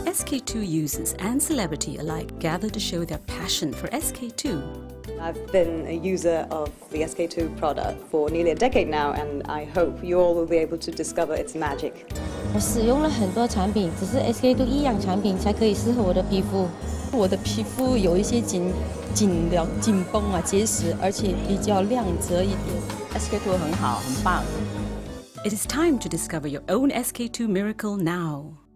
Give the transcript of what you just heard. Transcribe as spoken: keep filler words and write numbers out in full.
S K two users and celebrity alike gather to show their passion for S K two. I've been a user of the S K two product for nearly a decade now, and I hope you all will be able to discover its magic. 我使用了很多产品，只是 S K two 一样产品才可以适合我的皮肤。我的皮肤有一些紧紧了紧绷啊，结实，而且比较亮泽一点。 S K two 很好，很棒。 It is time to discover your own S K two miracle now.